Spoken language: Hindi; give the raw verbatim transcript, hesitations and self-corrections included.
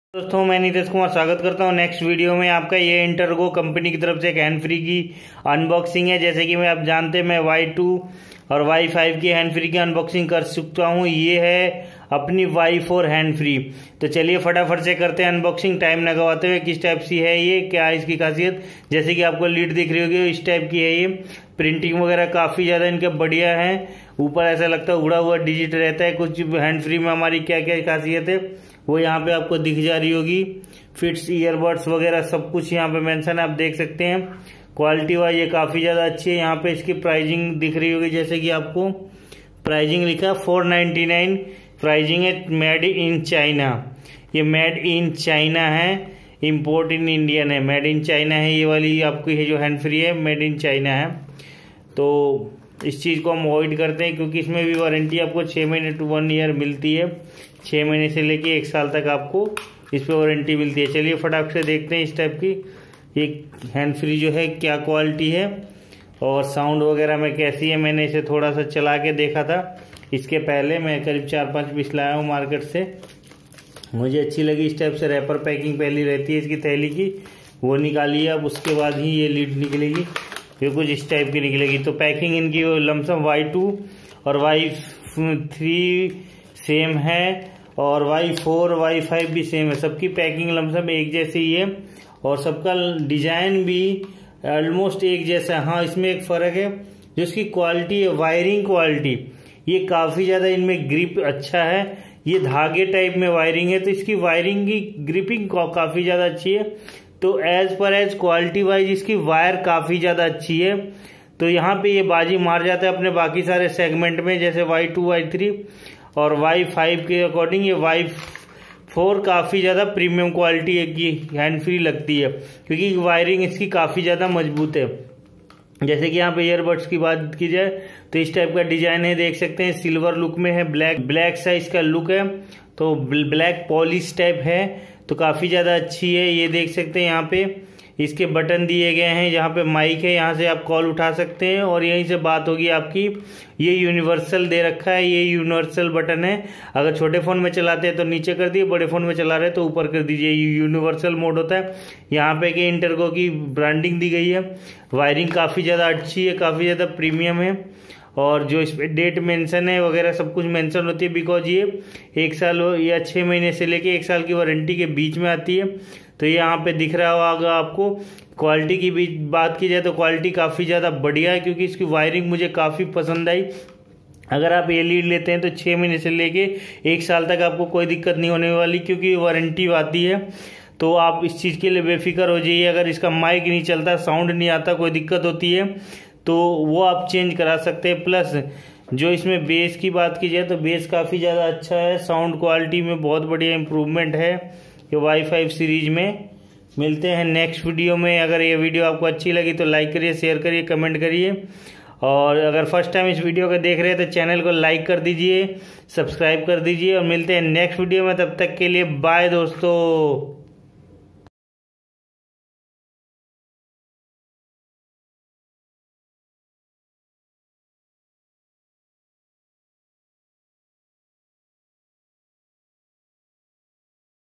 दोस्तों मैं नीतीश कुमार स्वागत करता हूं नेक्स्ट वीडियो में आपका। ये इंटरगो कंपनी की तरफ से एक हैंड फ्री की अनबॉक्सिंग है। जैसे कि मैं आप जानते हैं मैं वाई टू और वाई फाइव की हैंड फ्री की अनबॉक्सिंग कर चुका हूं। ये है अपनी वाई फोर हैंड फ्री। तो चलिए फटाफट से करते हैं अनबॉक्सिंग टाइम न गवाते हुए। किस टाइप सी है ये, क्या है इसकी खासियत। जैसे कि आपको लीड दिख रही होगी इस टाइप की है ये। प्रिंटिंग वगैरह काफ़ी ज़्यादा इनके बढ़िया है। ऊपर ऐसा लगता है उड़ा हुआ डिजिट रहता है। कुछ हैंड फ्री में हमारी क्या क्या खासियत है वो यहाँ पे आपको दिख जा रही होगी। फिट्स, ईयरबड्स वगैरह सब कुछ यहाँ पे मेंशन है, आप देख सकते हैं। क्वालिटी वाइज ये काफ़ी ज़्यादा अच्छी है। यहाँ पे इसकी प्राइजिंग दिख रही होगी, जैसे कि आपको प्राइजिंग लिखा फोर नाइन्टी नाइन प्राइजिंग है। मेड इन चाइना, ये मेड इन चाइना है, इम्पोर्ट इन इंडियन है। मेड इन चाइना है ये वाली आपकी है जो हैंड फ्री है, मेड इन चाइना है। तो इस चीज़ को हम अवॉइड करते हैं क्योंकि इसमें भी वारंटी आपको छः महीने टू वन ईयर मिलती है। छः महीने से लेके एक साल तक आपको इस पर वारंटी मिलती है। चलिए फटाफट से देखते हैं इस टाइप की एक हैंड फ्री जो है क्या क्वालिटी है और साउंड वगैरह में कैसी है। मैंने इसे थोड़ा सा चला के देखा था इसके पहले। मैं करीब चार पाँच पीस लाया हूँ मार्केट से, मुझे अच्छी लगी। इस टाइप से रैपर पैकिंग पहली रहती है इसकी थैली की, वो निकालिए अब, उसके बाद ही ये लीड निकलेगी। ये कुछ इस टाइप की निकलेगी। तो पैकिंग इनकी लमसम वाई टू और वाई थ्री सेम है और वाई फोर वाई फाइव भी सेम है। सबकी पैकिंग लमसम एक जैसी ही है और सबका डिजाइन भी ऑलमोस्ट एक जैसा है। हाँ, इसमें एक फ़र्क है जो इसकी क्वालिटी है, वायरिंग क्वालिटी। ये काफ़ी ज़्यादा इनमें ग्रिप अच्छा है। ये धागे टाइप में वायरिंग है तो इसकी वायरिंग की ग्रिपिंग काफ़ी ज़्यादा अच्छी है। तो एज पर एज क्वालिटी वाइज इसकी वायर काफ़ी ज़्यादा अच्छी है। तो यहाँ पे ये बाजी मार जाता है अपने बाकी सारे सेगमेंट में, जैसे वाई टू वाई थ्री और वाई फाइव के अकॉर्डिंग ये वाई फोर काफ़ी ज़्यादा प्रीमियम क्वालिटी की हैंड फ्री लगती है क्योंकि वायरिंग इसकी काफ़ी ज़्यादा मजबूत है। जैसे कि यहाँ पे ईयरबड्स की बात की जाए तो इस टाइप का डिजाइन है, देख सकते हैं। सिल्वर लुक में है, ब्लैक ब्लैक साइज का लुक है, तो ब्लैक पॉलिश टाइप है, तो काफ़ी ज़्यादा अच्छी है। ये देख सकते हैं यहाँ पे इसके बटन दिए गए हैं। यहाँ पे माइक है, यहाँ से आप कॉल उठा सकते हैं और यहीं से बात होगी आपकी। ये यूनिवर्सल दे रखा है, ये यूनिवर्सल बटन है। अगर छोटे फ़ोन में चलाते हैं तो नीचे कर दिए, बड़े फ़ोन में चला रहे हैं तो ऊपर कर दीजिए। ये यूनिवर्सल मोड होता है। यहाँ पे कि इंटरगो की ब्रांडिंग दी गई है। वायरिंग काफ़ी ज़्यादा अच्छी है, काफ़ी ज़्यादा प्रीमियम है और जो इस पर डेट मेंशन है वगैरह सब कुछ मेंशन होती है बिकॉज ये एक साल या छः महीने से लेके एक साल की वारंटी के बीच में आती है। तो ये यहाँ पे दिख रहा होगा आपको। क्वालिटी की भी बात की जाए तो क्वालिटी काफ़ी ज़्यादा बढ़िया है क्योंकि इसकी वायरिंग मुझे काफ़ी पसंद आई। अगर आप ये लीड लेते हैं तो छः महीने से लेके एक साल तक आपको कोई दिक्कत नहीं होने वाली क्योंकि वारंटी आती है। तो आप इस चीज़ के लिए बेफिक्र हो जाइए। अगर इसका माइक नहीं चलता, साउंड नहीं आता, कोई दिक्कत होती है तो वो आप चेंज करा सकते हैं। प्लस जो इसमें बेस की बात की जाए तो बेस काफ़ी ज़्यादा अच्छा है। साउंड क्वालिटी में बहुत बढ़िया इम्प्रूवमेंट है ये वाई फाइव सीरीज में। मिलते हैं नेक्स्ट वीडियो में। अगर ये वीडियो आपको अच्छी लगी तो लाइक करिए, शेयर करिए, कमेंट करिए और अगर फर्स्ट टाइम इस वीडियो को देख रहे हैं तो चैनल को लाइक कर दीजिए, सब्सक्राइब कर दीजिए और मिलते हैं नेक्स्ट वीडियो में। तब तक के लिए बाय दोस्तों।